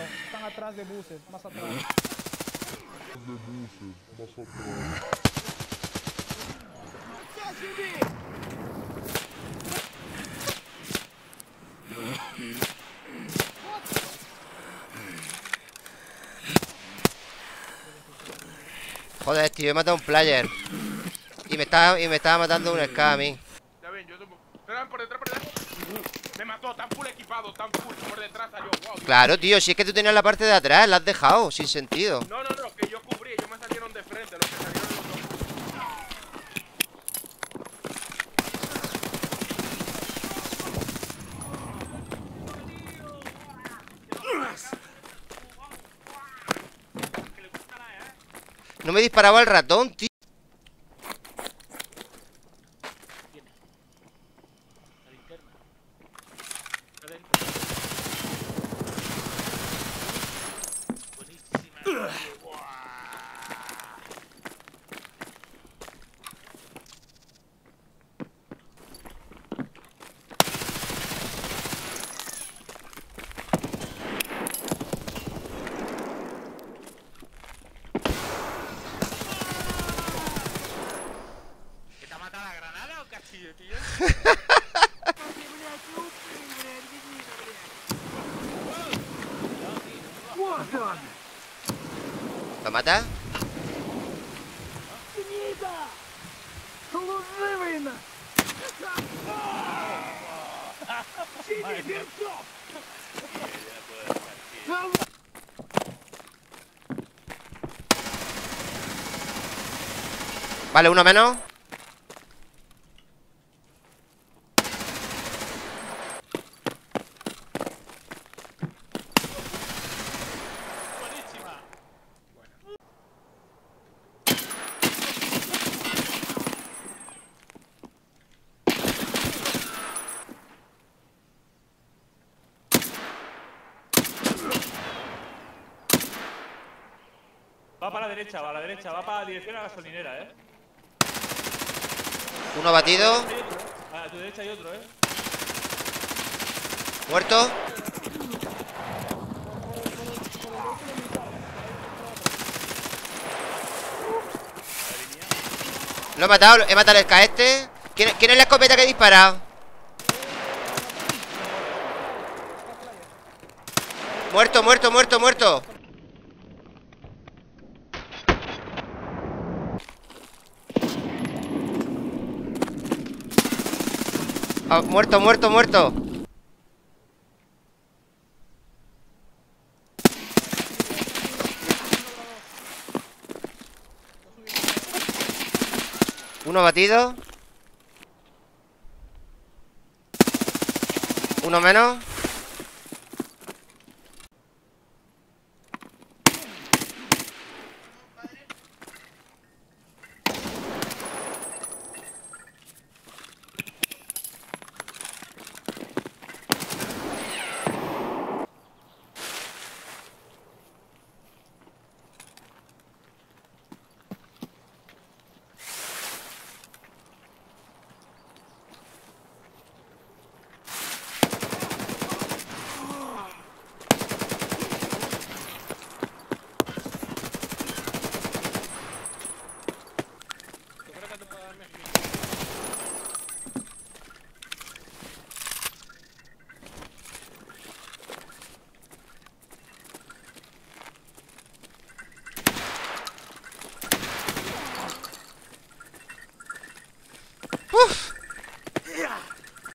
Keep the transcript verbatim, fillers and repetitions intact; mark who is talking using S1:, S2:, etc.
S1: Están atrás de buses, más atrás.
S2: De buses, más atrás.
S3: Joder, tío, he matado a un player. Y me estaba, y me estaba matando un Ska a mí.
S4: Ya ven, yo supo. Pero por detrás, por detrás. Me mató, tan full equipado, tan full. Por detrás salió, wow.
S3: Claro, tío, si es que tú tenías la parte de atrás, la has dejado, sin sentido.
S4: No, no, no, que yo cubrí, ellos me salieron de frente, los que salieron los dos.
S3: No me disparaba el ratón, tío.
S4: ¿Que te ha matado la granada o cachillo, tío?
S3: ¿Lo mata? Vale, uno menos.
S5: Va para la derecha, va a la derecha, va para la dirección a la gasolinera, eh.
S3: Uno batido.
S5: A tu derecha hay otro, eh.
S3: Muerto. Lo he matado, he matado al Ska este. ¿Quién, ¿Quién es la escopeta que he disparado? Muerto, muerto, muerto, muerto. Ah, muerto, muerto, muerto. Uno batido. Uno menos.
S4: ¿Tú crees que te puedo dar mi